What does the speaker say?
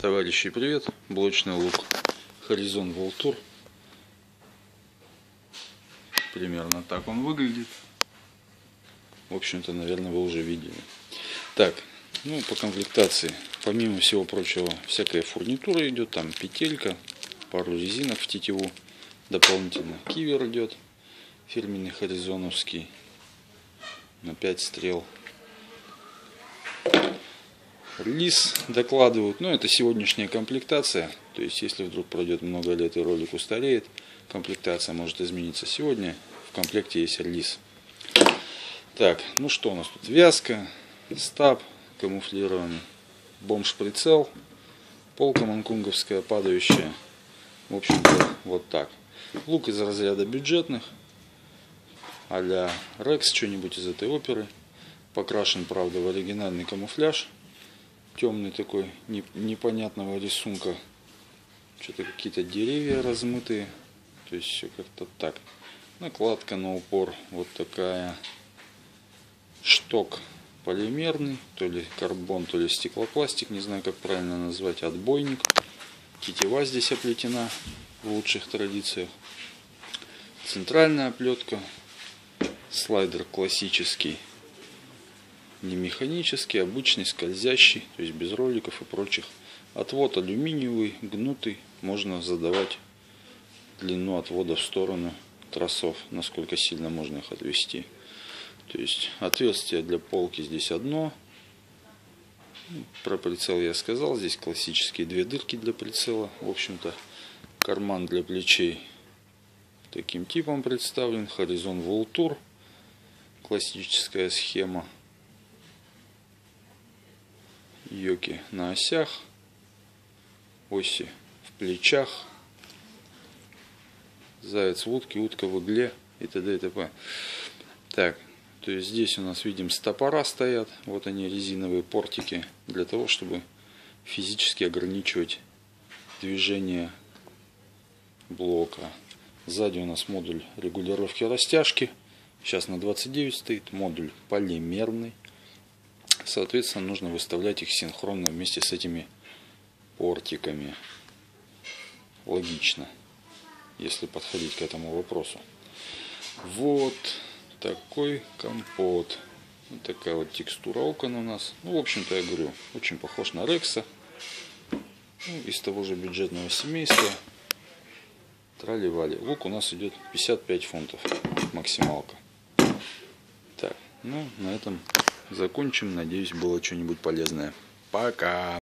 Товарищи, привет! Блочный лук Horizon Vulture. Примерно так он выглядит. В общем-то, наверное, вы уже видели. Так, ну по комплектации, помимо всего прочего, всякая фурнитура идет. Там петелька, пару резинок в тетиву. Дополнительно кивер идет. Фирменный хоризоновский. На 5 стрел. Релиз докладывают, но это сегодняшняя комплектация, то есть если вдруг пройдет много лет и ролик устареет, комплектация может измениться сегодня, в комплекте есть релиз. Так, ну что у нас тут? Вязка, стаб камуфлированный, бомж-прицел, полка манкунговская падающая, в общем-то вот так. Лук из разряда бюджетных, а-ля Рекс, что-нибудь из этой оперы, покрашен, правда, в оригинальный камуфляж. Темный такой, непонятного рисунка. Что-то какие-то деревья размытые. То есть все как-то так. Накладка на упор вот такая. Шток полимерный. То ли карбон, то ли стеклопластик. Не знаю, как правильно назвать. Отбойник. Тетива здесь оплетена в лучших традициях. Центральная оплетка. Слайдер классический. Не механический, обычный, скользящий, то есть без роликов и прочих. Отвод алюминиевый, гнутый. Можно задавать длину отвода в сторону тросов, насколько сильно можно их отвести. То есть отверстие для полки здесь одно. Про прицел я сказал. Здесь классические две дырки для прицела. В общем-то, карман для плечей таким типом представлен. Horizon Vulture. Классическая схема. Йоки на осях, оси в плечах, заяц в утке, утка в игле и т.д. и т.п. Так, то есть здесь у нас, видим, стопора стоят. Вот они, резиновые портики, для того, чтобы физически ограничивать движение блока. Сзади у нас модуль регулировки растяжки. Сейчас на 29 стоит. Модуль полимерный. Соответственно, нужно выставлять их синхронно вместе с этими портиками. Логично, если подходить к этому вопросу. Вот такой компот. Вот такая вот текстура окон у нас. Ну, в общем-то, я говорю, очень похож на Рекса. Ну, из того же бюджетного семейства. Трали-вали. Лук у нас идет 55 фунтов. Максималка. Так, ну, на этом закончим. Надеюсь, было что-нибудь полезное. Пока!